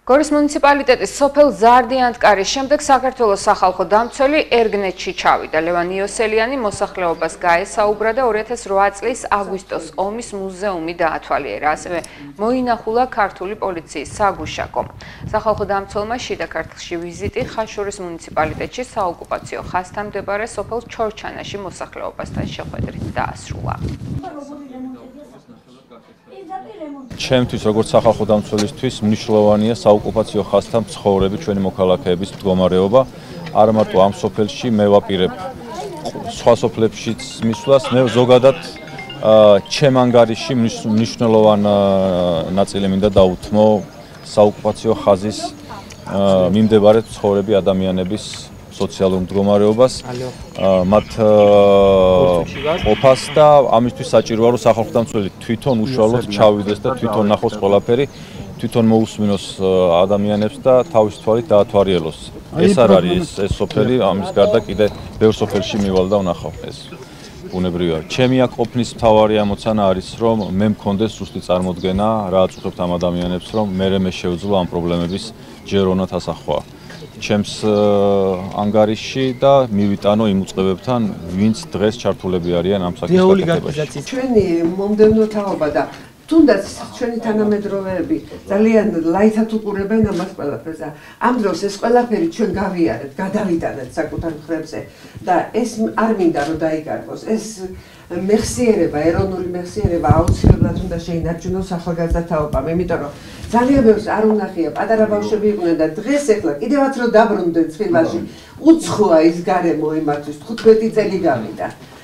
გორის მუნიციპალიტეტის სოფელ ზარდიანთკარის შემდეგ საქართველოს სახალხო დამცველი ერგნეთში ჩავიდა. ლევან იოსელიანი მოსახლეობას გაესაუბრა და 2008 წლის აგვისტოს ომის მუზეუმი დაათვალიერა. ასევე მოინახულა ქართული პოლიციის საგუშაგო. სახალხო დამცველმა შიდა ქართლში ვიზიტი ხაშურის მუნიციპალიტეტში საოკუპაციო ხაზთან მდებარე სოფელ ჩორჩანაში მოსახლეობასთან შეხვედრით დაასრულა. ჩემთვის როგორც სახალხო დამცველისთვის მნიშვნელოვანია საოკუპაციო ხაზთან მცხოვრები ჩვენი მოქალაქეების მდგომარეობა. არა მარტო ამ სოფელში, მე ვაპირებ სხვა სოფლებშიც მისვლას, მე ზოგადად ჩემ ანგარიში მნიშვნელოვან ნაწილი მინდა დაუთმო საოკუპაციო ხაზის მიმდებარე მცხოვრები ადამიანების სოციალურ მდგომარეობას, მათ ყოფას და ამისთვის საჭიროა რომ სახალხო დამცველი თვითონ უშუალოდ ჩავიდეს და თვითონ ნახოს ყველაფერი, თვითონ მოусმინოს ადამიანებს და თავის თვალით დაათვალიეროს. ეს არ არის ეს სოფელი, ამის გარდა კიდე ბევრ სოფელში მივალ და ვნახავ ეს. ბუნებრივია. ჩემი აქ ყოფნის მთავარი ამოცანა არის რომ მე მქონდეს ზუსტი წარმოდგენა, რა აწუხებთ ამ ადამიანებს, რომ მე შევძლო ამ პრობლემების ჯეროვნად ასახვა. ჩემს ანგარიში და მივიტანო იმ უწყებებთან, ვინც დღეს ჩართულები არიან ამ საკითხის გაკეთებაში. ჩვენი მომდევნო თაობა და თუნდაც ჩვენი თანამედროვეები ძალიან ლაითად უყურებენ ამას ყველაფერს. ამ დროს ეს ყველაფერი ჩვენ გავიარეთ, გადავიტანეთ საკუთარ მხრებზე და ეს არ მინდა რომ დაიკარგოს. ეს მეხსიერება, ეროვნული მეხსიერება აუცილებლად უნდა შეინარჩუნოს ახალგაზრდა თაობამ, იმიტომ რომ ძალიან ბევრს არ უნახია, პატარა ბავშვები იყვნენ და დღეს ეხლა კიდევაც რომ დაბრუნდნენ ცხვირვალში, უცხოა ის გარემო იმათთვის 15 წელი გავიდა.